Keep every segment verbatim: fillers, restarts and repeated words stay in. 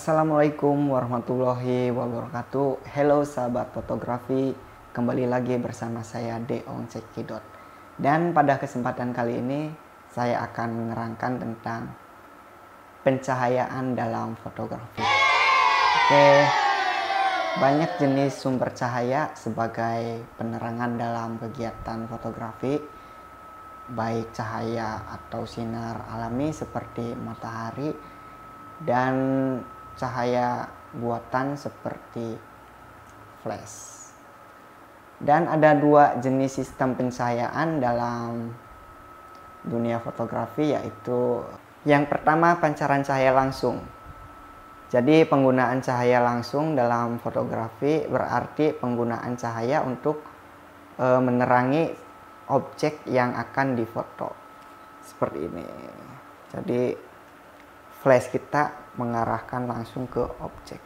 Assalamualaikum warahmatullahi wabarakatuh. Halo sahabat fotografi, kembali lagi bersama saya Deong Cekidot. Dan pada kesempatan kali ini saya akan menerangkan tentang pencahayaan dalam fotografi. Oke, banyak jenis sumber cahaya sebagai penerangan dalam kegiatan fotografi, baik cahaya atau sinar alami seperti matahari dan cahaya buatan seperti flash. Dan ada dua jenis sistem pencahayaan dalam dunia fotografi, yaitu yang pertama pancaran cahaya langsung. Jadi penggunaan cahaya langsung dalam fotografi berarti penggunaan cahaya untuk e, menerangi objek yang akan difoto. Seperti ini. Jadi flash kita mengarahkan langsung ke objek.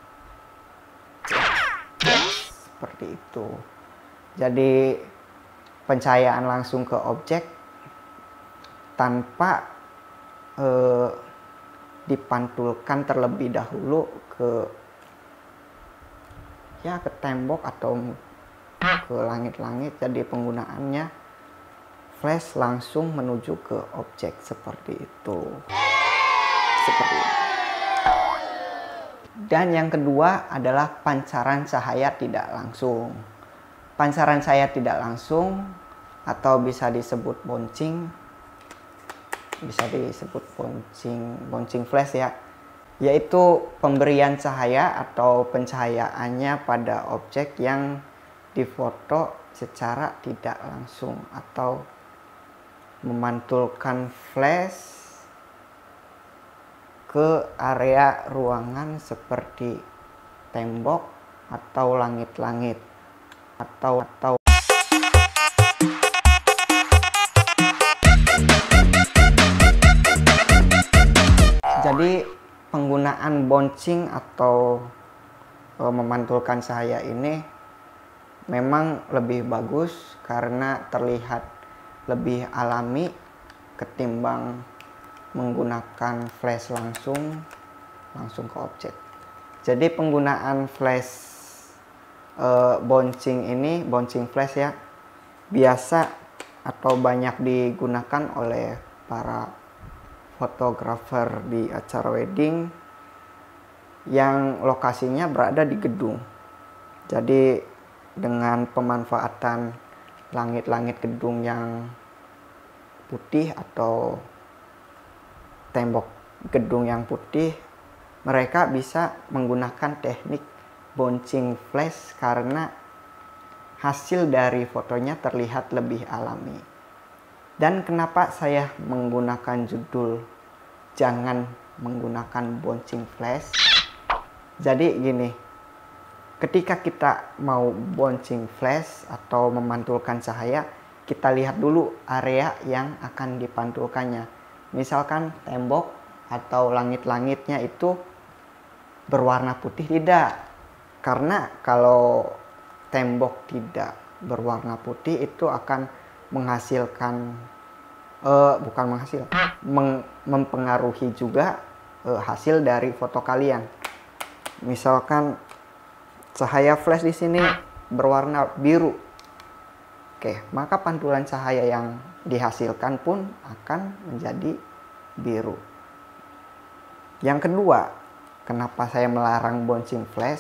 Seperti itu. Jadi pencahayaan langsung ke objek tanpa eh, dipantulkan terlebih dahulu ke ya ke tembok atau ke langit-langit. Jadi penggunaannya flash langsung menuju ke objek seperti itu. Seperti ini. Dan yang kedua adalah pancaran cahaya tidak langsung. Pancaran cahaya tidak langsung atau bisa disebut bouncing, bisa disebut bouncing, bouncing flash ya, yaitu pemberian cahaya atau pencahayaannya pada objek yang difoto secara tidak langsung atau memantulkan flash ke area ruangan seperti tembok atau langit-langit atau atau jadi penggunaan bouncing atau e, memantulkan cahaya ini memang lebih bagus karena terlihat lebih alami ketimbang menggunakan flash langsung langsung ke objek. Jadi penggunaan flash e, bouncing ini, bouncing flash ya, biasa atau banyak digunakan oleh para fotografer di acara wedding yang lokasinya berada di gedung. Jadi dengan pemanfaatan langit-langit gedung yang putih atau tembok gedung yang putih, mereka bisa menggunakan teknik bouncing flash karena hasil dari fotonya terlihat lebih alami. Dan kenapa saya menggunakan judul jangan menggunakan bouncing flash? Jadi gini, ketika kita mau bouncing flash atau memantulkan cahaya, kita lihat dulu area yang akan dipantulkannya. Misalkan tembok atau langit-langitnya itu berwarna putih, tidak. Karena kalau tembok tidak berwarna putih itu akan menghasilkan, eh, bukan menghasilkan, meng, mempengaruhi juga eh, hasil dari foto kalian. Misalkan cahaya flash di sini berwarna biru. Oke, maka pantulan cahaya yang dihasilkan pun akan menjadi biru. Yang kedua, kenapa saya melarang bouncing flash?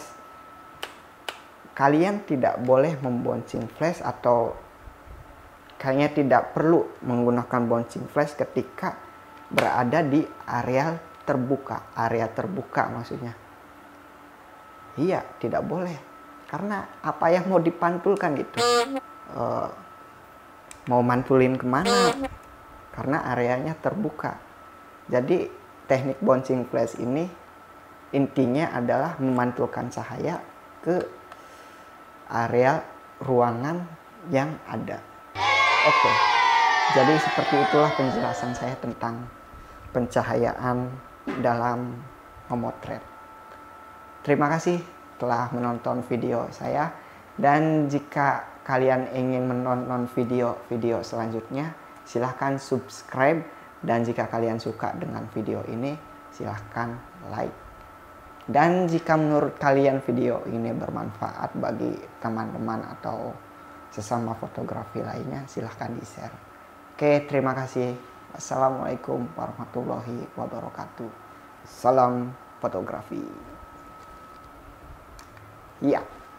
Kalian tidak boleh membouncing flash atau kayaknya tidak perlu menggunakan bouncing flash ketika berada di area terbuka. Area terbuka maksudnya. Iya, tidak boleh. Karena apa yang mau dipantulkan gitu? Uh, mau mantulin kemana, karena areanya terbuka. Jadi teknik bouncing flash ini intinya adalah memantulkan cahaya ke area ruangan yang ada. Oke, jadi seperti itulah penjelasan saya tentang pencahayaan dalam memotret. Terima kasih telah menonton video saya, dan jika kalian ingin menonton video-video selanjutnya, silahkan subscribe. Dan jika kalian suka dengan video ini, silahkan like. Dan jika menurut kalian video ini bermanfaat bagi teman-teman atau sesama fotografi lainnya, silahkan di-share. Oke, terima kasih. Assalamualaikum warahmatullahi wabarakatuh. Salam fotografi. Ya.